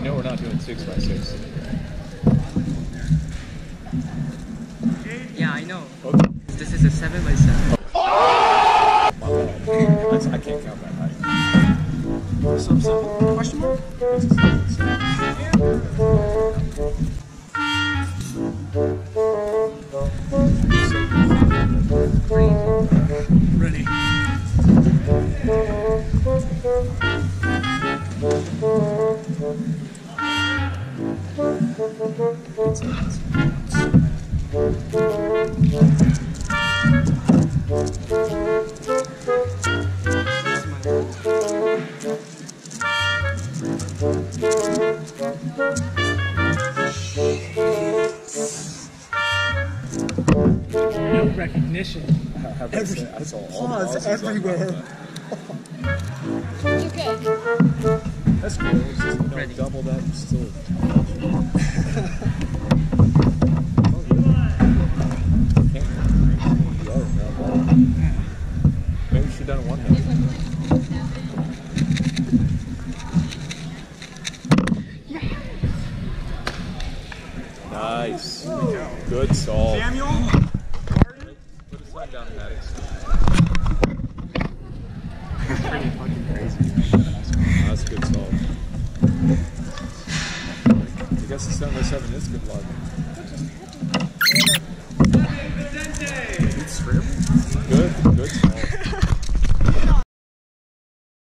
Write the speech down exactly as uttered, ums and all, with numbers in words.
You know we're not doing six by six. Yeah, I know. Okay. This is a seven by seven. Oh! My bad. That's, I can't count that high. Some seven? Question mark? It's a seven, seven. Ready. No recognition. Every pause everywhere. You good? That's cool. It's just, you know, Ready. double that and still. Maybe we should have done it one hand. Nice. Good solve. Samuel? Put his leg down, Maddox. Pretty fucking crazy. That's a good solve. I guess the seven by seven is good luck. Good, good solve.